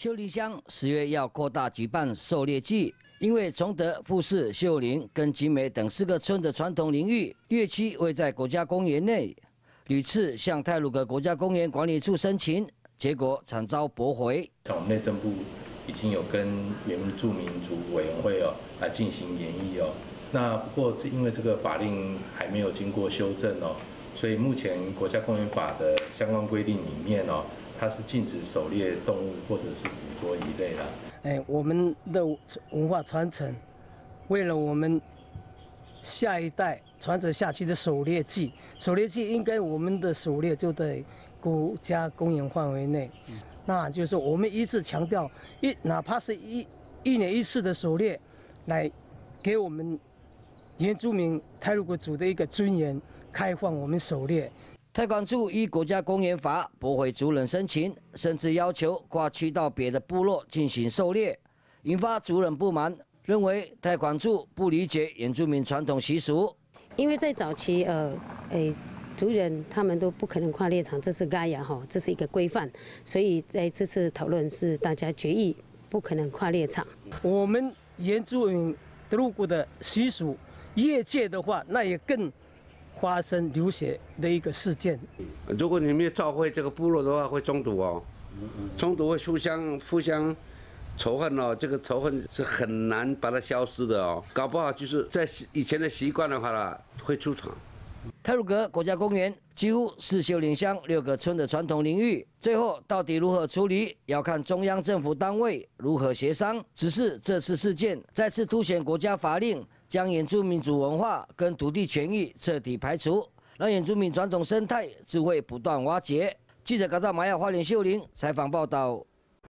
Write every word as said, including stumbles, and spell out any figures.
秀林乡十月要扩大举办狩猎季，因为崇德、富士、秀林跟景美等四个村的传统领域猎区位在国家公园内，屡次向太鲁阁国家公园管理处申请，结果惨遭驳回。 像我们内政部已经有跟原住民族委员会哦来进行研议哦，那不过因为这个法令还没有经过修正哦，所以目前国家公园法的相关规定里面哦。 它是禁止狩猎动物或者是捕捉鱼类的。 哎，我们的文化传承，为了我们下一代传承下去的狩猎季，狩猎季应该我们的狩猎就在国家公园范围内。嗯、那就是我们一直强调，一哪怕是一一年一次的狩猎，来给我们原住民太鲁阁族的一个尊严，开放我们狩猎。 太管处依国家公园法驳回族人申请，甚至要求跨区到别的部落进行狩猎，引发族人不满，认为太管处不理解原住民传统习俗。 因为在早期，呃，诶，族人他们都不可能跨猎场，这是该呀哈，这是一个规范，所以在这次讨论是大家决议不可能跨猎场。 我们原住民如果的习俗，业界的话，那也更。 发生流血的一个事件。 如果你没有召回这个部落的话，会冲突哦，冲突会互相互相仇恨哦，这个仇恨是很难把它消失的哦，搞不好就是在以前的习惯的话啦，会出场。 太鲁阁国家公园几乎是秀林乡六个村的传统领域，最后到底如何处理，要看中央政府单位如何协商。只是这次事件再次凸显国家法令。 将原住民族文化跟土地权益彻底排除，让原住民传统生态只会不断瓦解。记者赶到马雅花莲秀林采访报道。